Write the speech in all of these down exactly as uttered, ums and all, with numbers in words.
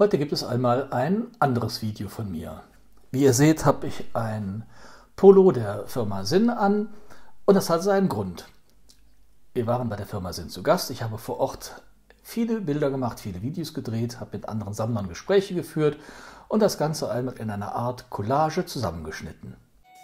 Heute gibt es einmal ein anderes Video von mir. Wie ihr seht, habe ich ein Polo der Firma Sinn an und das hat seinen Grund. Wir waren bei der Firma Sinn zu Gast. Ich habe vor Ort viele Bilder gemacht, viele Videos gedreht, habe mit anderen Sammlern Gespräche geführt und das Ganze einmal in einer Art Collage zusammengeschnitten.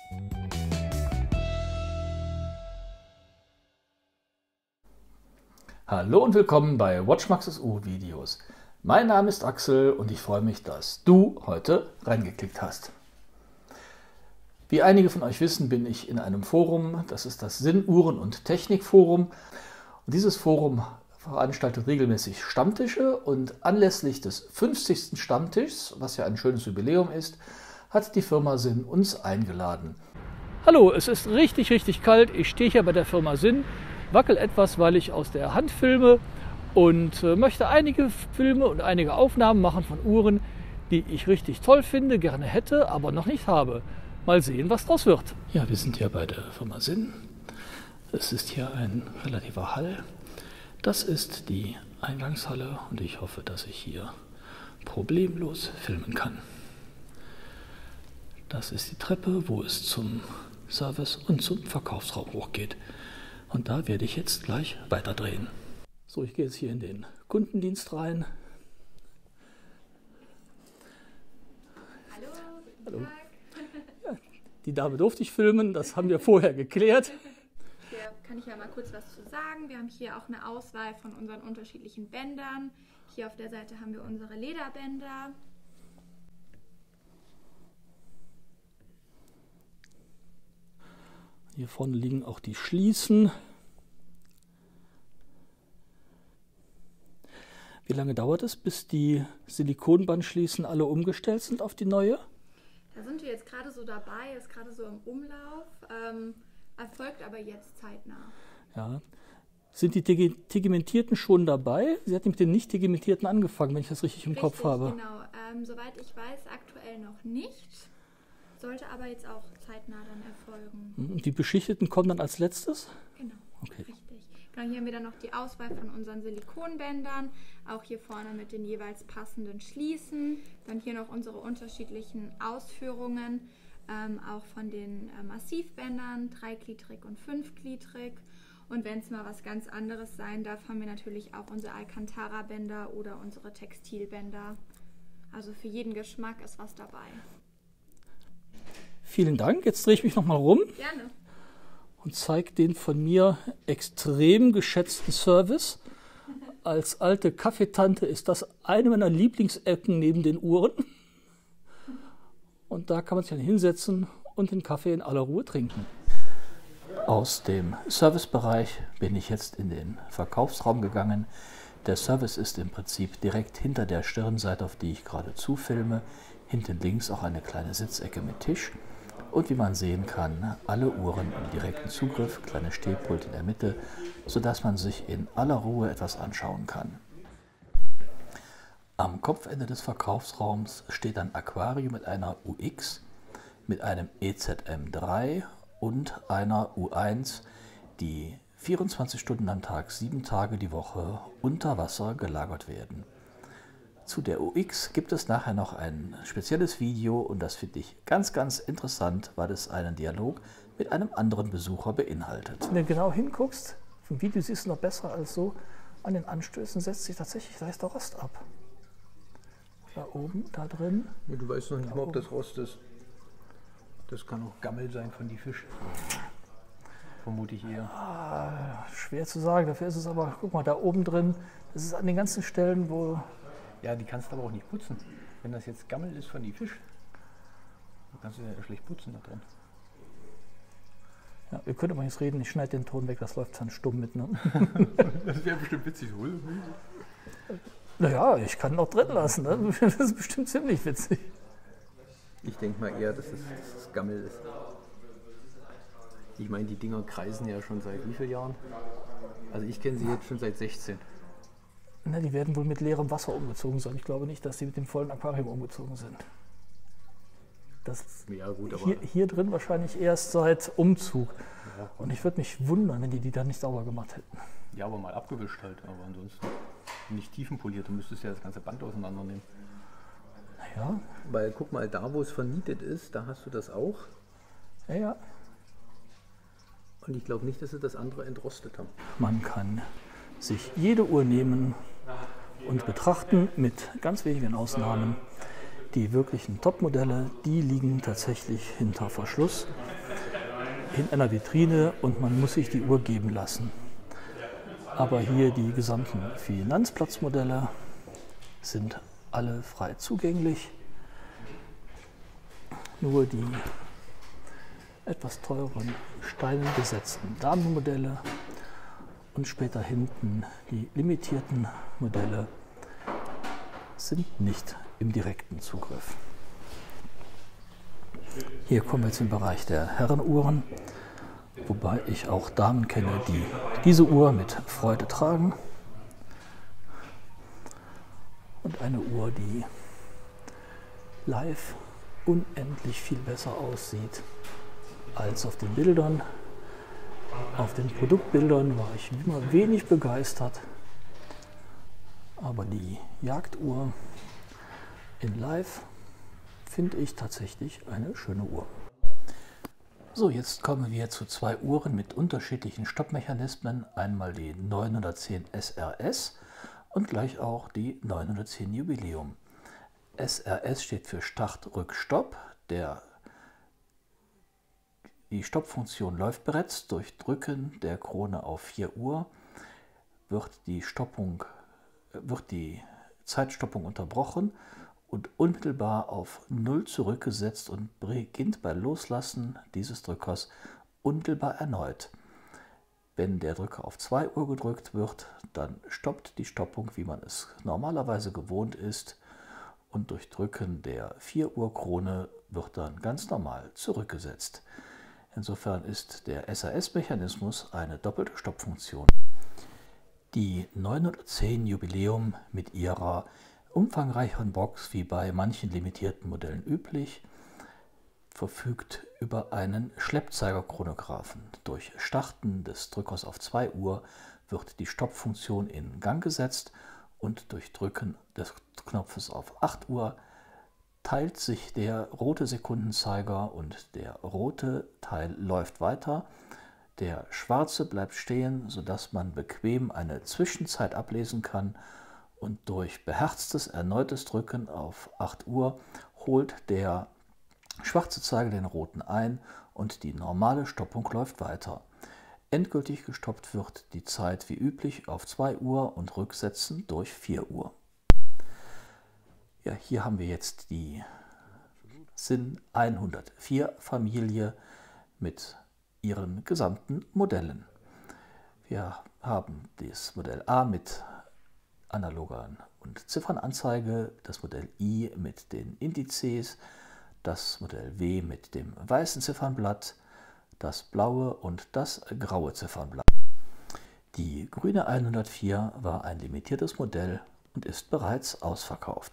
Hallo und willkommen bei WatchMaxS.U Videos. Mein Name ist Axel und ich freue mich, dass du heute reingeklickt hast. Wie einige von euch wissen, bin ich in einem Forum, das ist das Sinn Uhren- und Technikforum. Und dieses Forum veranstaltet regelmäßig Stammtische und anlässlich des fünfzigsten Stammtischs, was ja ein schönes Jubiläum ist, hat die Firma Sinn uns eingeladen. Hallo, es ist richtig, richtig kalt. Ich stehe hier bei der Firma Sinn, wackel etwas, weil ich aus der Hand filme und äh, möchte einige Filme und einige Aufnahmen machen von Uhren, die ich richtig toll finde, gerne hätte, aber noch nicht habe. Mal sehen, was draus wird. Ja, wir sind hier bei der Firma Sinn. Es ist hier ein relativer Hall. Das ist die Eingangshalle und ich hoffe, dass ich hier problemlos filmen kann. Das ist die Treppe, wo es zum Service und zum Verkaufsraum hochgeht. Und da werde ich jetzt gleich weiterdrehen. So, ich gehe jetzt hier in den Kundendienst rein. Hallo, guten Hallo. Tag. Ja, die Dame durfte ich filmen, das haben wir vorher geklärt. Hier kann ich ja mal kurz was zu sagen. Wir haben hier auch eine Auswahl von unseren unterschiedlichen Bändern. Hier auf der Seite haben wir unsere Lederbänder. Hier vorne liegen auch die Schließen. Wie lange dauert es, bis die Silikonbandschließen alle umgestellt sind auf die neue? Da sind wir jetzt gerade so dabei, ist gerade so im Umlauf, ähm, erfolgt aber jetzt zeitnah. Ja. Sind die Tegimentierten schon dabei? Sie hat mit den nicht Tegimentierten angefangen, wenn ich das richtig im Richtig, Kopf habe. Genau, ähm, soweit ich weiß, aktuell noch nicht. Sollte aber jetzt auch zeitnah dann erfolgen. Und die Beschichteten kommen dann als letztes? Genau, okay. Richtig. Genau, hier haben wir dann noch die Auswahl von unseren Silikonbändern, auch hier vorne mit den jeweils passenden Schließen. Dann hier noch unsere unterschiedlichen Ausführungen, ähm, auch von den äh, Massivbändern, dreigliedrig und fünfgliedrig. Und wenn es mal was ganz anderes sein darf, haben wir natürlich auch unsere Alcantara-Bänder oder unsere Textilbänder. Also für jeden Geschmack ist was dabei. Vielen Dank. Jetzt drehe ich mich nochmal rum. Gerne. Und zeige den von mir extrem geschätzten Service. Als alte Kaffeetante ist das eine meiner Lieblingsecken neben den Uhren. Und da kann man sich dann hinsetzen und den Kaffee in aller Ruhe trinken. Aus dem Servicebereich bin ich jetzt in den Verkaufsraum gegangen. Der Service ist im Prinzip direkt hinter der Stirnseite, auf die ich gerade zufilme. Hinten links auch eine kleine Sitzecke mit Tisch. Und wie man sehen kann, alle Uhren im direkten Zugriff, kleines Stehpult in der Mitte, sodass man sich in aller Ruhe etwas anschauen kann. Am Kopfende des Verkaufsraums steht ein Aquarium mit einer U X, mit einem E Z M drei und einer U eins, die vierundzwanzig Stunden am Tag, sieben Tage die Woche unter Wasser gelagert werden. Zu der U X gibt es nachher noch ein spezielles Video und das finde ich ganz, ganz interessant, weil es einen Dialog mit einem anderen Besucher beinhaltet. Wenn du genau hinguckst, im Video siehst du noch besser als so, an den Anstößen setzt sich tatsächlich leichter Rost ab. Da oben, da drin. Ja, du weißt noch nicht mal, ob das Rost ist. Das kann auch Gammel sein von die Fisch. Vermute ich eher. Ah, schwer zu sagen, dafür ist es aber, guck mal, da oben drin, das ist an den ganzen Stellen, wo... Ja, die kannst du aber auch nicht putzen. Wenn das jetzt Gammel ist von die Fisch, dann kannst du ja schlecht putzen da drin. Ja, wir können aber jetzt reden, ich schneide den Ton weg, das läuft dann stumm mit. Ne? Das wäre bestimmt witzig, oder? Naja, ich kann noch drin lassen, ne? Das ist bestimmt ziemlich witzig. Ich denke mal eher, dass es, dass es Gammel ist. Ich meine, die Dinger kreisen ja schon seit wie vielen Jahren? Also ich kenne sie jetzt schon seit sechzehn. Na, die werden wohl mit leerem Wasser umgezogen sein. Ich glaube nicht, dass sie mit dem vollen Aquarium umgezogen sind. Das ja, gut, aber hier, hier drin wahrscheinlich erst seit Umzug. Ja, und ich würde mich wundern, wenn die die dann nicht sauber gemacht hätten. Ja, aber mal abgewischt halt. Aber ansonsten nicht tiefenpoliert. Du müsstest ja das ganze Band auseinandernehmen. Ja. Weil guck mal, da wo es vernietet ist, da hast du das auch. Ja, ja. Und ich glaube nicht, dass sie das andere entrostet haben. Man kann sich jede Uhr nehmen und betrachten, mit ganz wenigen Ausnahmen. Die wirklichen Top-Modelle, die liegen tatsächlich hinter Verschluss in einer Vitrine und man muss sich die Uhr geben lassen. Aber hier die gesamten Finanzplatzmodelle sind alle frei zugänglich. Nur die etwas teureren steinbesetzten Damenmodelle und später hinten die limitierten Modelle sind nicht im direkten Zugriff. Hier kommen wir jetzt im Bereich der Herrenuhren, wobei ich auch Damen kenne, die diese Uhr mit Freude tragen. Und eine Uhr, die live unendlich viel besser aussieht als auf den Bildern. Auf den Produktbildern war ich immer wenig begeistert, aber die Jagduhr in Live finde ich tatsächlich eine schöne Uhr. So, jetzt kommen wir zu zwei Uhren mit unterschiedlichen Stoppmechanismen. Einmal die neunhundertzehn S R S und gleich auch die neunhundertzehn Jubiläum. S R S steht für Start, Rück, Stopp. Der, die Stoppfunktion läuft bereits. Durch Drücken der Krone auf vier Uhr wird die, Stoppung, wird die Zeitstoppung unterbrochen und unmittelbar auf null zurückgesetzt und beginnt bei Loslassen dieses Drückers unmittelbar erneut. Wenn der Drücker auf zwei Uhr gedrückt wird, dann stoppt die Stoppung, wie man es normalerweise gewohnt ist, und durch Drücken der vier Uhr Krone wird dann ganz normal zurückgesetzt. Insofern ist der S R S-Mechanismus eine doppelte Stoppfunktion. Die neunhundertzehn Jubiläum mit ihrer umfangreicheren Box, wie bei manchen limitierten Modellen üblich, verfügt über einen Schleppzeigerchronographen. Durch Starten des Drückers auf zwei Uhr wird die Stoppfunktion in Gang gesetzt und durch Drücken des Knopfes auf acht Uhr teilt sich der rote Sekundenzeiger und der rote Teil läuft weiter. Der schwarze bleibt stehen, sodass man bequem eine Zwischenzeit ablesen kann, und durch beherztes erneutes Drücken auf acht Uhr holt der schwarze Zeiger den roten ein und die normale Stoppung läuft weiter. Endgültig gestoppt wird die Zeit wie üblich auf zwei Uhr und Rücksetzen durch vier Uhr. Ja, hier haben wir jetzt die Sinn hundertvier Familie mit ihren gesamten Modellen. Wir haben das Modell A mit analoger und Ziffernanzeige, das Modell I mit den Indizes, das Modell W mit dem weißen Ziffernblatt, das blaue und das graue Ziffernblatt. Die grüne hundertvier war ein limitiertes Modell und ist bereits ausverkauft.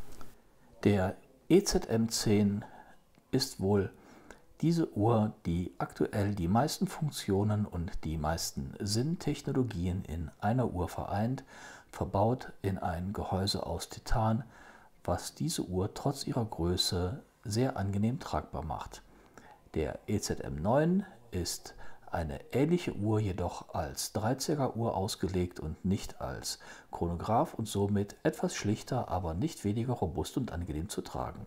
Der E Z M zehn ist wohl diese Uhr, die aktuell die meisten Funktionen und die meisten Sinntechnologien in einer Uhr vereint, verbaut in ein Gehäuse aus Titan, was diese Uhr trotz ihrer Größe sehr angenehm tragbar macht. Der E Z M neun ist eine ähnliche Uhr, jedoch als Dreizeigeruhr ausgelegt und nicht als Chronograph und somit etwas schlichter, aber nicht weniger robust und angenehm zu tragen.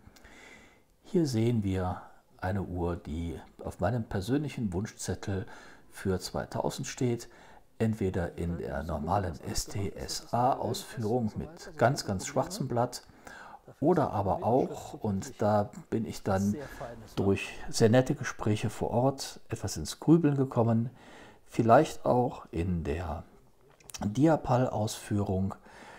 Hier sehen wir eine Uhr, die auf meinem persönlichen Wunschzettel für zweitausend steht, entweder in der normalen S T S A-Ausführung mit ganz, ganz schwarzem Blatt oder aber auch, und da bin ich dann durch sehr nette Gespräche vor Ort etwas ins Grübeln gekommen, vielleicht auch in der Diapal-Ausführung,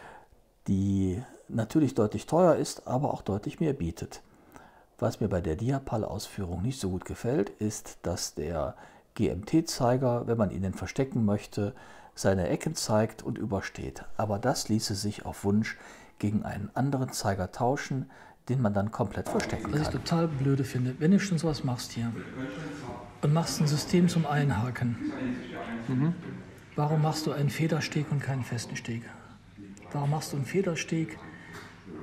die natürlich deutlich teuer ist, aber auch deutlich mehr bietet. Was mir bei der Diapal-Ausführung nicht so gut gefällt, ist, dass der G M T-Zeiger, wenn man ihn denn verstecken möchte, seine Ecken zeigt und übersteht. Aber das ließe sich auf Wunsch gegen einen anderen Zeiger tauschen, den man dann komplett verstecken kann. Was ich total blöde finde, wenn du schon sowas machst hier und machst ein System zum Einhaken, mhm. Warum machst du einen Federsteg und keinen festen Steg? Warum machst du einen Federsteg,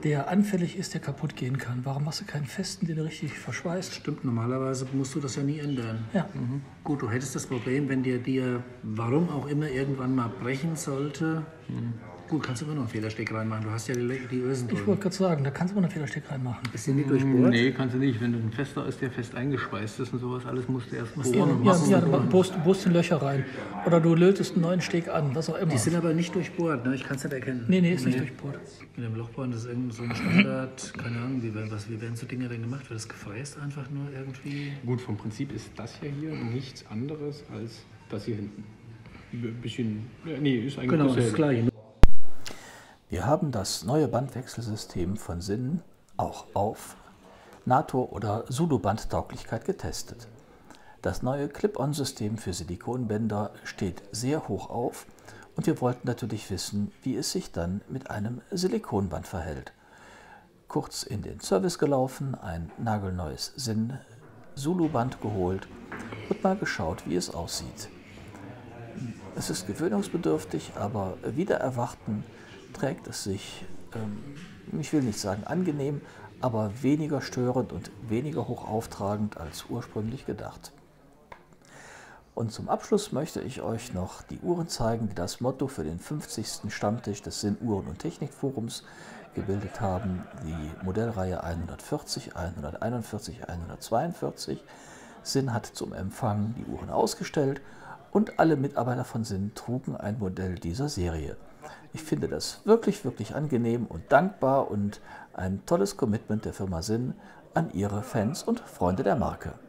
der anfällig ist, der kaputt gehen kann. Warum machst du keinen festen, den du richtig verschweißt? Stimmt, normalerweise musst du das ja nie ändern. Ja. Mhm. Gut, du hättest das Problem, wenn dir dir, warum auch immer, irgendwann mal brechen sollte. Mhm. Gut, kannst du immer noch einen Federsteck reinmachen. Du hast ja die, die Ösen Ich drin. wollte gerade sagen, da kannst du immer einen Federsteck reinmachen. Ist die nicht durchbohrt? Nee, kannst du nicht. Wenn du ein fester ist, der fest eingeschweißt ist und sowas, alles musst du erst Ja, bohren und ja, machen. ja, du bohrst, du bohrst in Löcher rein. Oder du lötest einen neuen Steg an, was auch immer. Die sind aber nicht durchbohrt, ne? Ich kann es nicht erkennen. Nee, nee, ist nicht durchbohrt. Mit dem Lochbohren, das ist irgend so ein Standard, keine Ahnung, wie, werden- was, wie werden so Dinge denn gemacht? Wird das gefräst einfach nur irgendwie? Gut, vom Prinzip ist das ja hier nichts anderes als das hier hinten. Ein bisschen, ja, nee, ist eigentlich Genau, das dasselbe. ist gleich. Wir haben das neue Bandwechselsystem von Sinn auch auf NATO- oder Zulu-Bandtauglichkeit getestet. Das neue Clip-on-System für Silikonbänder steht sehr hoch auf und wir wollten natürlich wissen, wie es sich dann mit einem Silikonband verhält. Kurz in den Service gelaufen, ein nagelneues Sinn Zulu-Band geholt und mal geschaut, wie es aussieht. Es ist gewöhnungsbedürftig, aber wider Erwarten trägt es sich, ähm, ich will nicht sagen angenehm, aber weniger störend und weniger hoch auftragend als ursprünglich gedacht. Und zum Abschluss möchte ich euch noch die Uhren zeigen, die das Motto für den fünfzigsten Stammtisch des Sinn Uhren- und Technikforums gebildet haben. Die Modellreihe hundertvierzig, hunderteinundvierzig, hundertzweiundvierzig. Sinn hat zum Empfang die Uhren ausgestellt und alle Mitarbeiter von Sinn trugen ein Modell dieser Serie. Ich finde das wirklich, wirklich angenehm und dankbar und ein tolles Commitment der Firma Sinn an ihre Fans und Freunde der Marke.